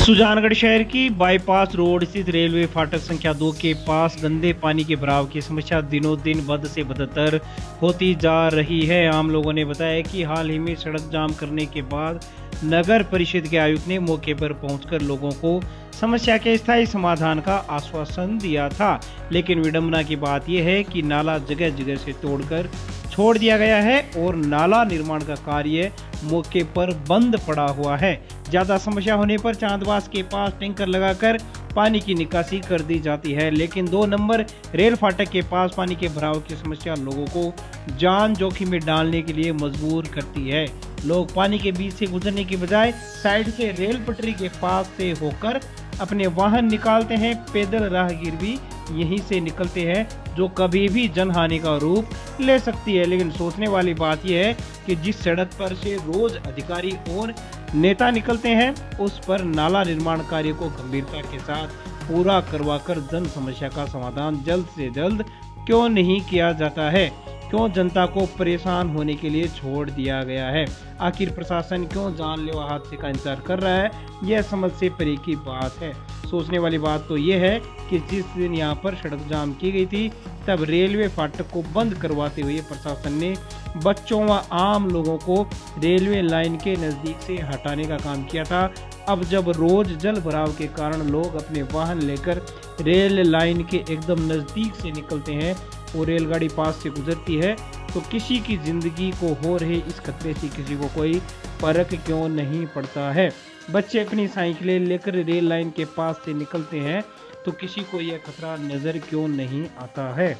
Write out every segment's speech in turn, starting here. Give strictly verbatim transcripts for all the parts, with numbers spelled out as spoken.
सुजानगढ़ शहर की bypass road स्थित रेलवे फाटक संख्या दो के पास गंदे पानी के बहाव की समस्या दिनों दिन बद से बदतर होती जा रही है। आम लोगों ने बताया कि हाल ही में सड़क जाम करने के बाद नगर परिषद के आयुक्त ने मौके पर पहुंचकर लोगों को समस्या के स्थायी समाधान का आश्वासन दिया था, लेकिन विडंबना की बात यह है कि नाला जगह जगह से तोड़कर छोड़ दिया गया है और नाला निर्माण का कार्य मौके पर बंद पड़ा हुआ है। ज्यादा समस्या होने पर चांदबास के पास टैंकर लगाकर पानी की निकासी कर दी जाती है, लेकिन दो नंबर रेल फाटक के पास पानी के भराव की समस्या लोगों को जान जोखिम में डालने के लिए मजबूर करती है। लोग पानी के बीच से गुजरने के बजाय साइड से रेल पटरी के पास से होकर अपने वाहन निकालते हैं। पैदल राहगीर भी यहीं से निकलते हैं, जो कभी भी जनहानि का रूप ले सकती है। लेकिन सोचने वाली बात यह है कि जिस सड़क पर से रोज अधिकारी और नेता निकलते हैं, उस पर नाला निर्माण कार्य को गंभीरता के साथ पूरा करवाकर जन समस्या का समाधान जल्द से जल्द क्यों नहीं किया जाता है? क्यों जनता को परेशान होने के लिए छोड़ दिया गया है? आखिर प्रशासन क्यों जानलेवा हादसे का इंतजार कर रहा है? यह समझ से परे की बात है। सोचने वाली बात तो यह है कि जिस दिन यहाँ पर सड़क जाम की गई थी, तब रेलवे फाटक को बंद करवाते हुए प्रशासन ने बच्चों व आम लोगों को रेलवे लाइन के नजदीक से हटाने का काम किया था। अब जब रोज जल भराव के कारण लोग अपने वाहन लेकर रेल लाइन के एकदम नजदीक से निकलते हैं और रेलगाड़ी पास से गुजरती है, तो किसी की जिंदगी को हो रहे इस खतरे से किसी को कोई फर्क क्यों नहीं पड़ता है? बच्चे अपनी साइकिलें लेकर रेल लाइन के पास से निकलते हैं, तो किसी को यह खतरा नजर क्यों नहीं आता है?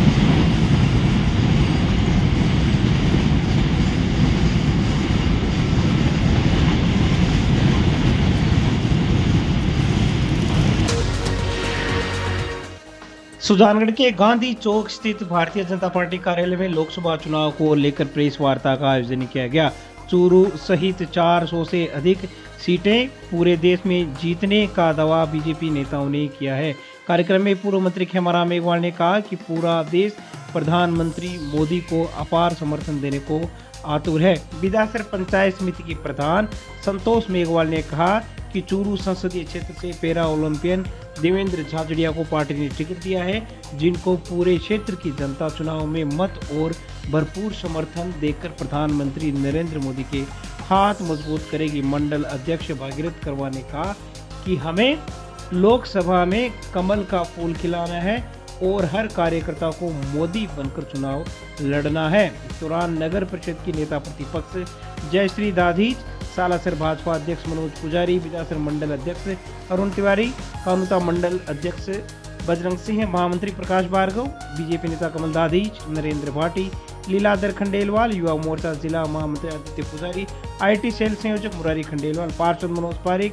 सुजानगढ़ के गांधी चौक स्थित भारतीय जनता पार्टी कार्यालय में लोकसभा चुनाव को लेकर प्रेस वार्ता का आयोजन किया गया। चूरू सहित चार सौ से अधिक सीटें पूरे देश में जीतने का दावा बीजेपी नेताओं ने किया है। कार्यक्रम में पूर्व मंत्री खेमाराम मेघवाल ने कहा कि पूरा देश प्रधानमंत्री मोदी को अपार समर्थन देने को आतुर है। विधासर पंचायत समिति की प्रधान संतोष मेघवाल ने कहा कि चूरू संसदीय क्षेत्र से पैरा ओलंपियन देवेंद्र झाझड़िया को पार्टी ने टिकट दिया है, जिनको पूरे क्षेत्र की जनता चुनाव में मत और भरपूर समर्थन देकर प्रधानमंत्री नरेंद्र मोदी के हाथ मजबूत करेगी। मंडल अध्यक्ष भागीरथ करवा ने कहा कि हमें लोकसभा में कमल का फूल खिलाना है और हर कार्यकर्ता को मोदी बनकर चुनाव लड़ना है। इस दौरान नगर परिषद की नेता प्रतिपक्ष जयश्री दाधीच, सालासर भाजपा अध्यक्ष मनोज पुजारी, विधासर मंडल अध्यक्ष अरुण तिवारी, कानूता मंडल अध्यक्ष बजरंग सिंह, महामंत्री प्रकाश भार्गव, बीजेपी नेता कमल दाधीच, नरेंद्र भाटी, लीलाधर खंडेलवाल, युवा मोर्चा जिला महामंत्री आदित्य पुजारी, आईटी सेल संयोजक मुरारी खंडेलवाल, पार्षद मनोज पारिक,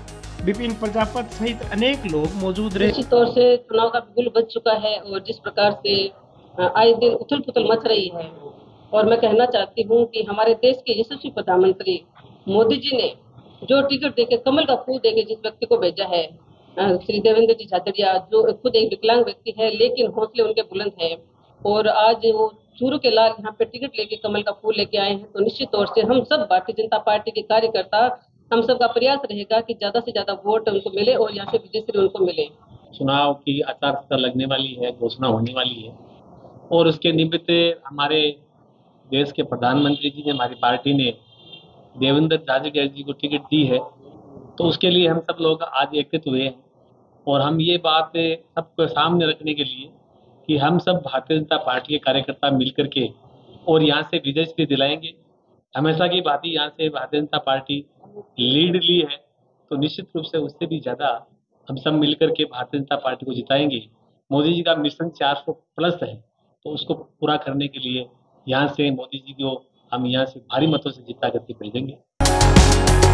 विपिन प्रजापत सहित अनेक लोग मौजूद रहे। निश्चित तौर से चुनाव का बिगुल बज चुका है और जिस प्रकार से आए दिन उथल पुथल मच रही है, और मैं कहना चाहती हूँ कि हमारे देश के यशस्वी प्रधानमंत्री मोदी जी ने जो टिकट देके कमल का फूल देके जिस व्यक्ति को भेजा है, श्री देवेंद्र जी झाझड़िया, जो खुद एक विकलांग व्यक्ति है लेकिन हौसले उनके बुलंद है, और आज वो चूरू के लाल यहाँ पे टिकट लेके कमल का फूल लेके आए हैं, तो निश्चित तौर से हम सब भारतीय जनता पार्टी के कार्यकर्ता, हम सब का प्रयास रहेगा कि ज्यादा से ज्यादा वोट उनको मिले और यहाँ से विजयश्री उनको मिले। चुनाव की आचार संहिता लगने वाली है, घोषणा होने वाली है, और उसके निमित्त हमारे देश के प्रधानमंत्री जी ने, हमारी पार्टी ने देवेंद्र झाझड़िया जी को टिकट दी है, तो उसके लिए हम सब लोग आज एकत्रित हुए हैं। और हम ये बात सबको सामने रखने के लिए कि हम सब भारतीय जनता पार्टी के कार्यकर्ता मिलकर के और यहाँ से विजय दिलाएंगे। हमेशा की बात ही यहाँ से भारतीय जनता पार्टी लीड ली है, तो निश्चित रूप से उससे भी ज्यादा हम सब मिलकर के भारतीय जनता पार्टी को जिताएंगे। मोदी जी का मिशन चार सौ प्लस है, तो उसको पूरा करने के लिए यहाँ से मोदी जी को हम यहाँ से भारी मतों से जिता करके भेजेंगे।